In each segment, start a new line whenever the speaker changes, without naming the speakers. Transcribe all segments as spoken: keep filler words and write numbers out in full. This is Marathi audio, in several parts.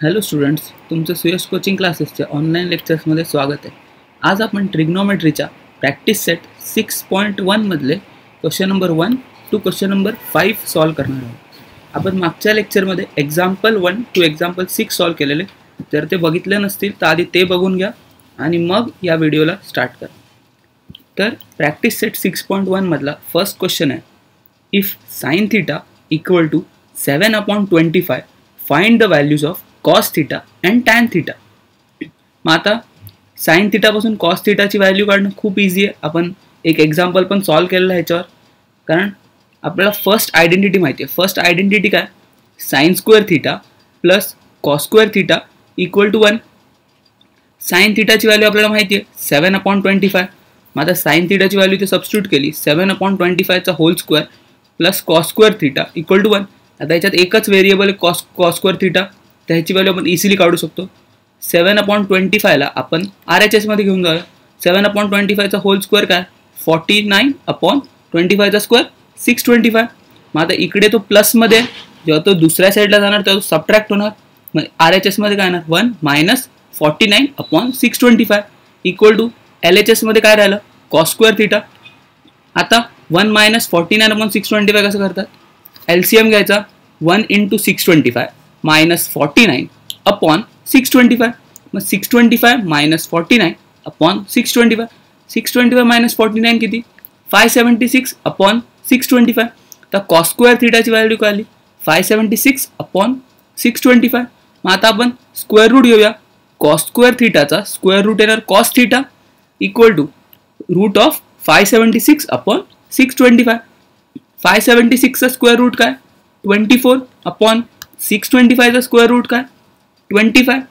हॅलो स्टुडंट्स, तुमचं सुयश कोचिंग क्लासेसच्या ऑनलाईन लेक्चर्समध्ये स्वागत आहे. आज आपण ट्रिग्नोमेट्रीच्या प्रॅक्टिस सेट सिक्स पॉईंट वनमधले question number one two question number five solve करणार आहोत. आपण मागच्या लेक्चरमध्ये example one two example six solve केलेले. जर ते बघितले नसतील तर आधी ते बघून घ्या आणि मग या व्हिडिओला स्टार्ट करा. तर प्रॅक्टिस सेट सिक्स पॉईंट वनमधला फर्स्ट क्वेश्चन आहे, if sine theta equal to seven upon twenty five find the values of cos theta and tan theta. मग आता साइन थिटापासून कॉस थिटाची व्हॅल्यू काढणं खूप इझी आहे. आपण एक एक्झाम्पल पण सॉल्व केलेलं आहे ह्याच्यावर, कारण आपल्याला फर्स्ट आयडेंटिटी माहिती आहे. फर्स्ट आयडेंटिटी काय? Sine square theta plus cos square theta equal to one. Sine थिटाची व्हॅल्यू आपल्याला माहिती आहे सेवन अपॉन ट्वेंटी फाय. मग आता साइन थिटाची व्हॅल्यू ते सबस्टिट्यूट केली, सेवन अपॉन ट्वेंटी फायचा whole square plus cos square theta equal to one. आता याच्यात एकच व्हेरिएबल आहे कॉस कॉस स्क्वेअर थिटा, त्याची व्हॅल्यू आपण इझिली काढू शकतो. सेवन अपॉन ट्वेंटी फायला आपण आर एच एसमध्ये घेऊन जाऊया. सेवन अपॉन ट्वेंटी फायचा होल स्क्वेअर काय? फॉर्टी नाईन अपॉन ट्वेंटी फायचा स्क्वेअर सिक्स ट्वेंटी फाय. मग आता इकडे तो प्लसमध्ये, जेव्हा तो दुसऱ्या साईडला जाणार तेव्हा तो सबट्रॅक्ट होणार. मग आर एच एसमध्ये काय येणार? One minus forty nine upon six twenty five equal to L H एसमध्ये काय राहिलं? Cos square theta. आता one minus forty nine upon six twenty five कसं करतात? एल सी एम घ्यायचा, one into six twenty five minus forty nine upon six twenty five. मग six twenty five minus forty nine upon six twenty five. Six twenty five minus forty nine किती? Five seventy six upon six twenty five. तर कॉस स्क्वेअर थिटाची व्हॅल्यू काय आली? Five seventy six upon six twenty five. मग आता आपण स्क्वेअर रूट घेऊया. कॉस स्क्वेअर थिटाचा स्क्वेअर रूट येणार cos theta equal to root of five seventy six upon six twenty five. Five seventy सिक्सचा स्क्वेअर रूट काय? Twenty four upon six twenty फायचा स्क्वेअर रूट काय? Twenty five.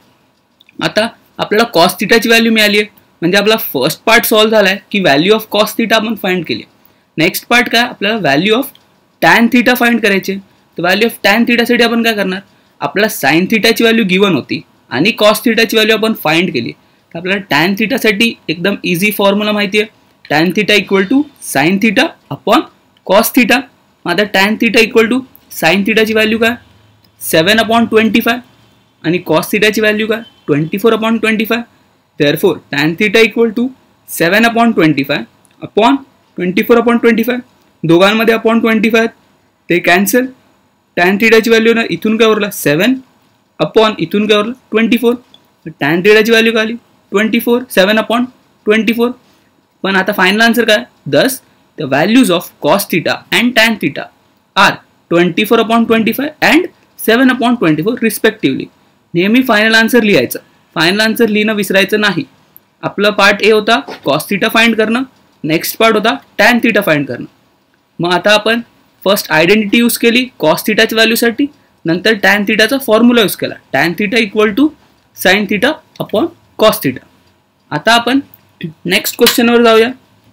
आता आपल्याला कॉस थिटाची व्हॅल्यू मिळाली आहे, म्हणजे आपला फर्स्ट पार्ट सॉल्व झाला आहे की व्हॅल्यू ऑफ कॉस थिटा आपण फाइंड केली. नेक्स्ट पार्ट काय? आपल्याला value of tan theta find करायची. तर व्हॅल्यू ऑफ टॅन थिटासाठी आपण काय करणार? आपल्याला साइन थिटाची व्हॅल्यू गिवन होती आणि कॉस थिटाची व्हॅल्यू आपण फाइंड केली. तर आपल्याला टॅन थिटासाठी एकदम इझी फॉर्म्युला माहिती आहे, tan theta equal to sine theta upon cos theta. आता tan theta equal to sine थिटाची व्हॅल्यू काय? सेवन अपॉन ट्वेंटी फाय आणि कॉस थिटाची व्हॅल्यू काय? Twenty four upon twenty five. Therefore tan theta equal to seven upon twenty five upon twenty four upon twenty five. दोघांमध्ये अपॉन ट्वेंटी फाय ते कॅन्सल. टॅन थिटाची व्हॅल्यू ना इथून काय उरला? सेवन अपॉन इथून काय उरलं? Twenty four. टॅन थिटाची व्हॅल्यू काय आली? Twenty four. Seven upon twenty four. पण आता फायनल आन्सर काय? Thus the values of cos theta and tan theta are twenty four upon twenty five and seven upon twenty four respectively. नेहमी फायनल आन्सर लिहायचं, फायनल आन्सर लिहिणं विसरायचं नाही. आपला पार्ट ए होता कॉस थिटा फाइंड करणं, नेक्स्ट पार्ट होता टॅन थिटा फाइंड करणं. मग आता आपण फर्स्ट आयडेंटिटी यूज केली कॉस थिटाच्या व्हॅल्यूसाठी, नंतर टॅन थिटाचा फॉर्म्युला यूज केला, tan theta equal to sine theta upon cos theta. आता आपण नेक्स्ट क्वेश्चनवर जाऊया.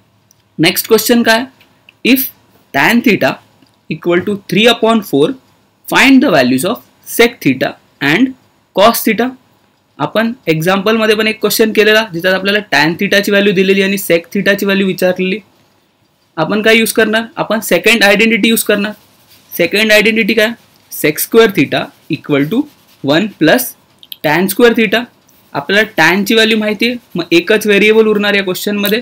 नेक्स्ट क्वेश्चन काय? If tan theta equal to three upon four find the values of sec theta and cos theta. आपण एक्झाम्पलमध्ये पण एक क्वेश्चन केलेला ज्याच्यात आपल्याला टॅन थिटाची व्हॅल्यू दिलेली आणि सेक थिटाची व्हॅल्यू विचारलेली. आपण काय यूज करणार? आपण सेकंड आयडेंटिटी यूज करणार. सेकंड आयडेंटिटी काय? Sec square theta equal to one plus tan square theta. आपल्याला टॅनची व्हॅल्यू माहिती आहे, मग एकच व्हेरिएबल उरणार या क्वेश्चनमध्ये,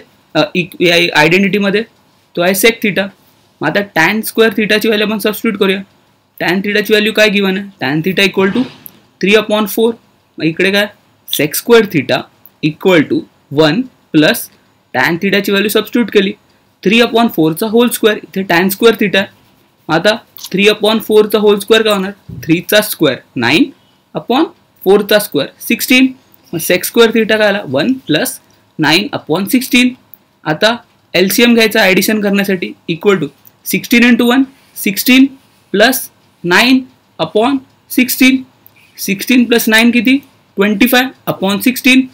या आयडेंटिटीमध्ये, तो आहे सेक थिटा. मग आता टॅन स्क्वेअर थिटाची व्हॅल्यू आपण सबस्टिट्यूट करूया. टॅन थिटाची व्हॅल्यू काय गिवन आहे? Tan theta equal to three upon four. मग इकडे काय? Sec square theta equal to one plus tan थिटाची व्हॅल्यू सबस्टिट्यूट केली, थ्री अपॉन फोरचा होल स्क्वेअर. इथे टॅन स्क्वेअर थिटा आहे. आता थ्री अपॉन फोरचा होल स्क्वेअर काय होणार? थ्रीचा स्क्वेअर नाईन अपॉन फोरचा स्क्वेअर सिक्स्टीन. मग सेक स्क्वेअर थिटा काय आला? One plus nine upon sixteen. आता एल सी एम घ्यायचा ॲडिशन करण्यासाठी, equal to sixteen into one sixteen plus nine upon sixteen. Sixteen plus nine किती? Twenty five upon sixteen.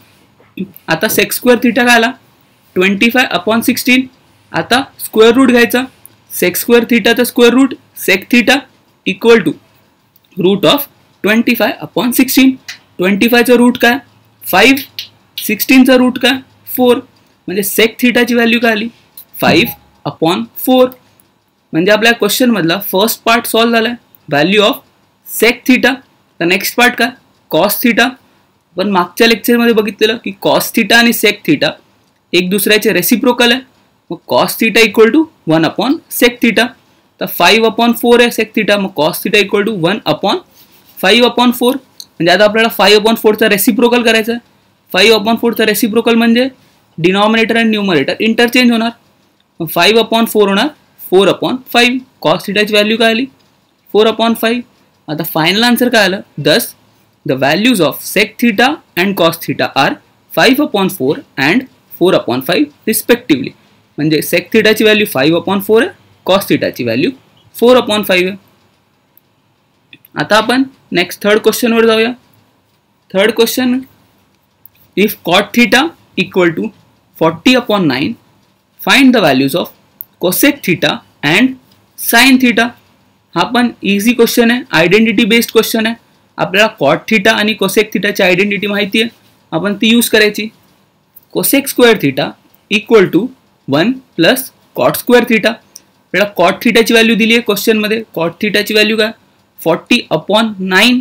आता सेक स्क्वेअर थिटा काय आला? Twenty five upon sixteen. आता स्क्वेअर रूट घ्यायचा. सेक स्क्वेअर थिटाचा square root sec theta equal to root of twenty five upon sixteen. Twenty फायचा रूट काय? फाईव्ह. सिक्स्टीनचा रूट काय? फोर. म्हणजे सेक थिटाची व्हॅल्यू काय आली? Five upon four. म्हणजे आपल्या क्वेश्चनमधला फर्स्ट पार्ट सॉल्व झाला आहे, व्हॅल्यू ऑफ सेक थिटा. तर नेक्स्ट पार्ट काय? Cos theta. पण मागच्या लेक्चरमध्ये बघितलेलं की कॉस थिटा आणि सेक थिटा एक दुसऱ्याचे रेसिप्रोकल आहे. मग cos theta equal to one upon sec theta. तर फाईव्ह अपॉन फोर आहे सेक थिटा, मग cos theta equal to one upon five upon four. म्हणजे आता आपल्याला फाईव्ह अपॉन फोरचा रेसिप्रोकल करायचा आहे. फाईव्ह अपॉन फोरचा रेसिप्रोकल म्हणजे डिनॉमिनेटर आणि न्यूमरेटर इंटरचेंज होणार. मग फाईव्ह अपॉन फोर होणार फोर अपॉन फाईव्ह. कॉस थिटाची व्हॅल्यू काय आली फोर अपॉन फाईव्ह. आता फायनल आन्सर काय आलं, दस the values of sec theta and cos theta are five upon four and four upon five respectively. म्हणजे सेक थिटाची व्हॅल्यू फाईव्ह अपॉन फोर आहे, कॉस थिटाची व्हॅल्यू फोर अपॉन फाईव्ह आहे. आता आपण नेक्स्ट थर्ड क्वेश्चनवर जाऊया. Third question, if cot theta equal to forty upon nine find the values of cosec theta and sine theta. हा पण इझी क्वेश्चन आहे, आयडेंटिटी बेस्ड क्वेश्चन आहे. आपल्याला कॉट थिटा आणि कोसेक थिटाची आयडेंटिटी माहिती आहे, आपण ती यूज करायची. Cosec square theta equal to one plus cot square theta. आपल्याला कॉट थिटाची व्हॅल्यू दिली आहे क्वेश्चनमध्ये. कॉट थिटाची व्हॅल्यू काय फोर्टी अपॉन नाईन,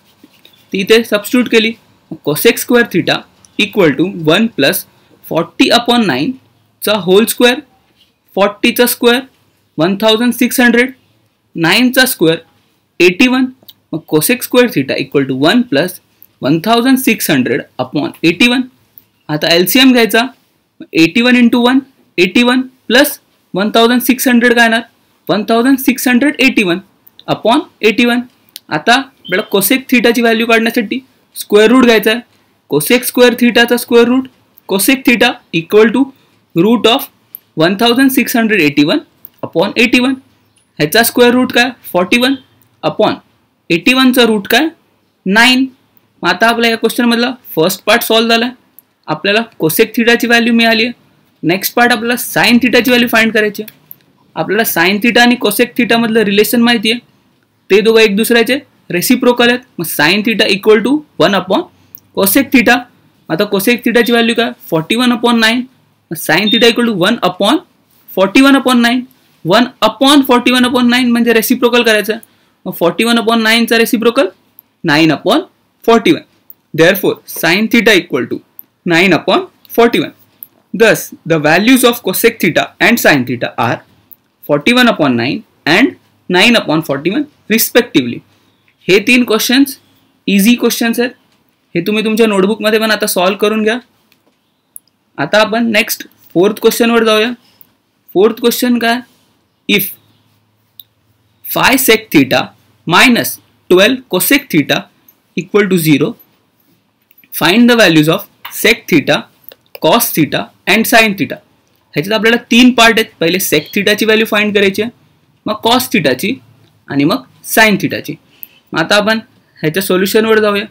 ती इथे सबस्टिट्यूट केली. Cosec square theta equal to one plus forty upon नाईनचा होल स्क्वेअर, फोर्टीचा square one thousand six hundred, नाईनचा स्क्वेअर एटी वन. मग cosec square theta equal to one plus one thousand six hundred upon eighty one. आता एल सी एम घ्यायचा. Eighty one into one eighty one plus one thousand six hundred काय येणार one thousand six hundred eighty one upon eighty one. आता आपल्याला कोसेक थिटाची व्हॅल्यू काढण्यासाठी स्क्वेअर रूट घ्यायचा आहे. कोसेक स्क्वेअर थिटाचा square root cosec theta equal to root of one thousand six hundred eighty one upon eighty one. ह्याचा स्क्वेअर रूट काय forty one upon eighty वनचा route काय नाईन. मग आता आपल्या या क्वेश्चनमधला फर्स्ट पार्ट सॉल्व झाला आहे. आपल्याला कोसेक थिटाची व्हॅल्यू मिळाली आहे. नेक्स्ट पार्ट आपल्याला साइन थिटाची व्हॅल्यू फाइंड करायची आहे. आपल्याला साइन थिटा आणि कोसेक थिटामधलं रिलेशन माहिती आहे, ते दोघं एक दुसऱ्याचे रेसिप्रोकल आहेत. मग sine theta equal to one upon cosec theta. आता कोसेक थिटाची व्हॅल्यू काय forty one upon nine. Sine theta equal to one upon forty one upon nine. One upon forty one upon nine म्हणजे रेसिप्रोकल करायचं आहे. मग forty one upon नाईनचा reciprocal nine upon forty one. Therefore sine theta equal to nine upon forty one. Thus, the values of cosec theta and sin theta are forty-one upon nine and nine upon forty-one respectively. हे तीन क्वेश्चन्स इझी क्वेश्चन्स आहेत. हे तुम्ही तुमच्या नोटबुकमध्ये पण आता सॉल्व करून घ्या. आता आपण नेक्स्ट फोर्थ क्वेश्चनवर जाऊया. फोर्थ क्वेश्चन काय, if five sec theta minus twelve cosec theta equal to zero find the values of sec theta cos theta and sine theta. ह्याच्यात आपल्याला तीन पार्ट आहेत. पहिले सेक थिटाची व्हॅल्यू फाइंड करायची आहे, मग कॉस थिटाची आणि मग साइन थिटाची. मग आता आपण ह्याच्या सोल्युशनवर जाऊया.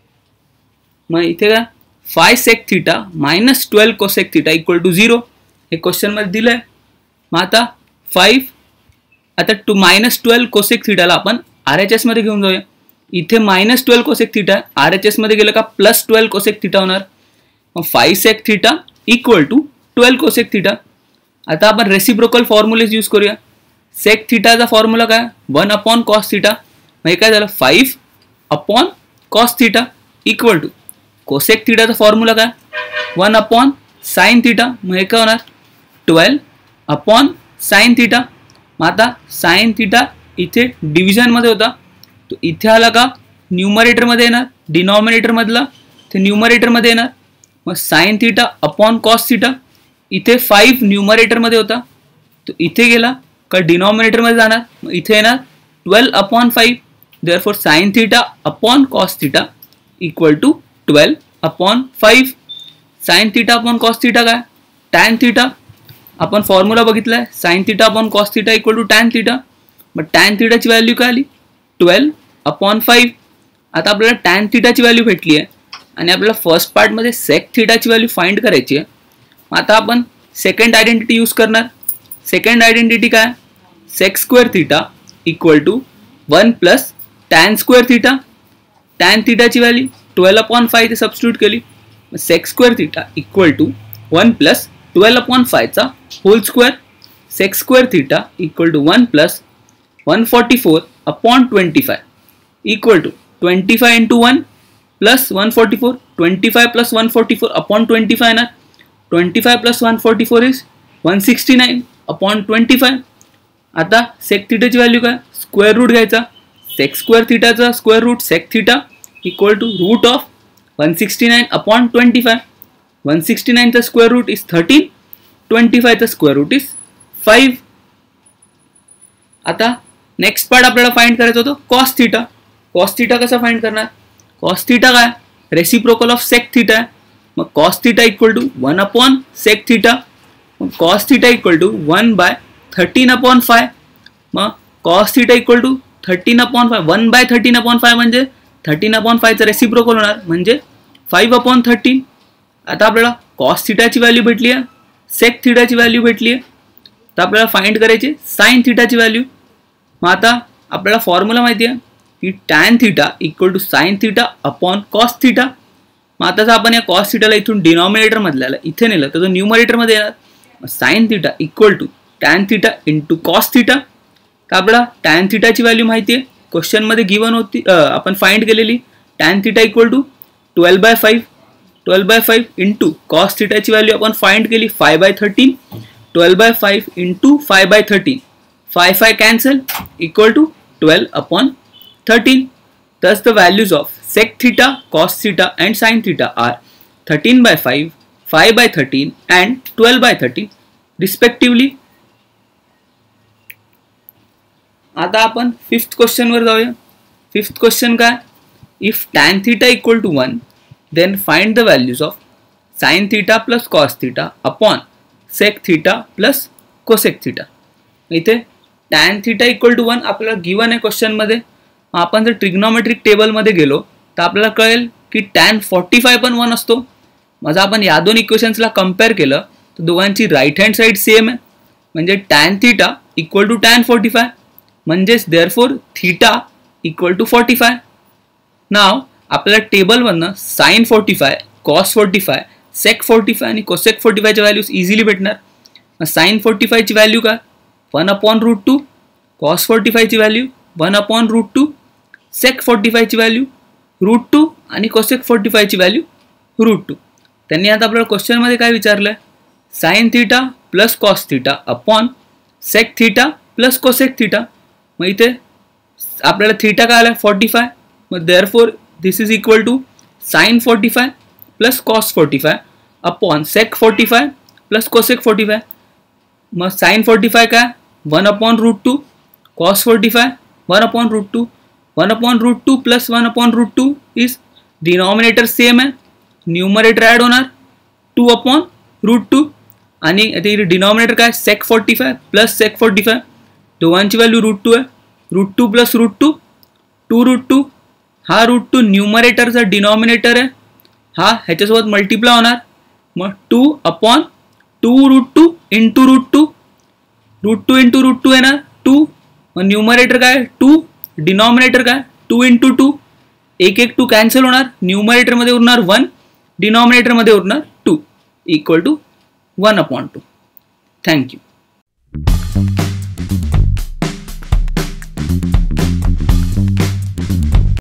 मग इथे काय five sec theta minus twelve cosec theta equal to zero हे क्वेश्चनमध्ये दिलं आहे. मग आता फाईव्ह आता टू मायनस ट्वेल्व कोसेक थिटाला आपण आर एच एसमध्ये घेऊन जाऊया. इथे minus twelve cosec theta R H एसमध्ये गेलं का प्लस ट्वेल्व कोसेक थिटा होणार. मग five sec theta equal to twelve cosec theta. आता आपण रेसिप्रोकल फॉर्म्युलेज यूज करूया. सेक थिटाचा फॉर्म्युला काय वन अपॉन कॉस थिटा. मग हे काय झालं five upon cos theta equal to cosec थिटाचा फॉर्म्युला काय वन अपॉन साइन थिटा. मग हे काय होणार ट्वेल्व अपॉन साइन थिटा. मग आता साइन थिटा इथे डिव्हिजनमध्ये होता, तो इथे आला का न्यूमरेटरमध्ये येणार, डिनॉमिनेटरमधला ते न्यूमरेटरमध्ये येणार. मग sine theta upon cos theta इथे फाईव्ह न्यूमरेटरमध्ये होता, तो इथे गेला का डिनॉमिनेटरमध्ये जाणार. मग इथे येणार twelve upon five. Therefore sine theta upon cos theta equal to twelve upon five. Sine theta upon cos theta काय टॅन थिटा. आपण फॉर्म्युला बघितला आहे sine theta upon cos theta equal to tan theta. मग टॅन थिटाची व्हॅल्यू काय आली ट्वेल्व अपॉन फाईव्ह. आता आपल्याला टॅन थिटाची व्हॅल्यू भेटली आहे आणि आपल्याला फर्स्ट पार्टमध्ये सेक थिटाची व्हॅल्यू फाइंड करायची आहे. आता आपण सेकंड आयडेंटिटी यूज करणार. सेकंड आयडेंटिटी काय sec square theta equal to one plus tan square theta. Tan थिटाची व्हॅल्यू ट्वेल्व अपॉन फाय ते सबस्टिट्यूट केली. Sec square theta equal to one plus twelve upon फायचा whole square. Sec square theta equal to one plus one forty four upon twenty five equal to twenty five into one plus one forty four, twenty five plus one forty four upon twenty five येणार. Twenty five plus one forty four is one sixty nine upon twenty five. आता सेक थिटाची व्हॅल्यू काय, स्क्वेअर रूट घ्यायचा. सेक स्क्वेअर थिटाचा square root sec theta equal to root of one sixty nine upon twenty five. One sixty नाईनचा square root is thirteen, twenty फाइवचा स्क्वेअर रूट इज फाइव. आता नेक्स्ट पार्ट आपल्याला फाइंड करायचा होतो कॉस थिटा. कॉस थिटा कसा फाइंड करणार, कॉस थिटा काय रेसिप्रोकल ऑफ सेक थिटा आहे. मग cos theta equal to one upon sec theta. मग cos theta equal to one by thirteen upon five. मग cos theta equal to thirteen upon five, one by thirteen upon five म्हणजे थर्टीन अपॉन फायचं रेसिप्रोकल होणार म्हणजे फाईव्ह अपॉन थर्टीन. आता आपल्याला कॉस थिटाची व्हॅल्यू भेटली आहे, सेक थिटाची व्हॅल्यू भेटली आहे. तर आपल्याला फाइंड करायची साइन थिटाची व्हॅल्यू. मग आता आपल्याला फॉर्म्युला माहिती आहे की tan theta equal to sine theta upon cos theta. मग आता जर आपण या कॉस थिटाला इथून डिनॉमिनेटर मधल्याला इथे नेलं तर तो न्यूमरेटरमध्ये येणार. Sine theta equal to tan theta into cos theta. तर आपल्याला टॅन थिटाची व्हॅल्यू माहिती आहे, क्वेश्चनमध्ये गिवन होती, आपण फाइंड केलेली. Tan theta equal to twelve by five, twelve by five into cos थिटाची व्हॅल्यू आपण फाइंड केली five by thirteen. Twelve by five into five by thirteen, five five cancel equal to twelve upon thirteen. Thus the values of sec theta, cos theta and sin theta are thirteen by five, five by thirteen and twelve by thirteen respectively. आता आपण फिफ्थ क्वेश्चन वर जाऊया. फिफ्थ क्वेश्चन काय, if tan theta equal to one then find the values of sin theta plus cos theta upon sec theta plus cosec theta. इथे tan theta equal to one आपल्याला गिवन आहे क्वेश्चन मध्ये. आपण जर ट्रिग्नोमेट्रिक टेबलमध्ये गेलो तर आपल्याला कळेल की टॅन फोर्टी फाय पण वन असतो. माझा आपण या दोन इक्वेशन्सला कम्पेअर केलं तर दोघांची राईट हँड साईड सेम आहे म्हणजे tan theta equal to tan forty five म्हणजेच therefore theta equal to forty five. नाव आपल्याला टेबलमधनं sine forty five, cos forty five, sec forty five आणि कोसेक फोर्टी फायच्या व्हॅल्यूज इझिली भेटणार. साइन फोर्टी फायची व्हॅल्यू काय one upon root two, cos forty फायची value one upon root two, sec forty फायची व्हॅल्यू रूट टू आणि कोसेक फोर्टी फायची व्हॅल्यू रूट टू. त्यांनी आता आपल्याला क्वेश्चनमध्ये काय विचारलं आहे, sine theta plus cos theta upon sec theta plus cosec theta. मग इथे आपल्याला थिटा काय आला फोर्टी फाय. मग therefore this is equal to sine forty five plus cos forty five upon sec forty five plus cosec forty five. मग साइन फोर्टी फाय काय one upon root two, cos forty five one upon root two, one upon root two plus one upon root two is denominator same आहे, न्यूमरेटर ॲड होणार टू अपॉन रूट टू आणि इथे डिनॉमिनेटर काय sec forty five plus sec forty five, दोघांची व्हॅल्यू रूट टू आहे. Root two plus root two, two root two. हा रूट टू न्यूमरेटरचा डिनॉमिनेटर आहे, हा ह्याच्यासोबत मल्टिप्लाय होणार. मग two upon two root two into root two, root two into root two येणार टू. मग न्यूमरेटर काय टू, डिनॉमिनेटर काय टू इंटू टू, एक एक टू कॅन्सल होणार. न्यूमरेटरमध्ये उरणार वन, डिनॉमिनेटरमध्ये उरणार two equal to one upon two. Thank you.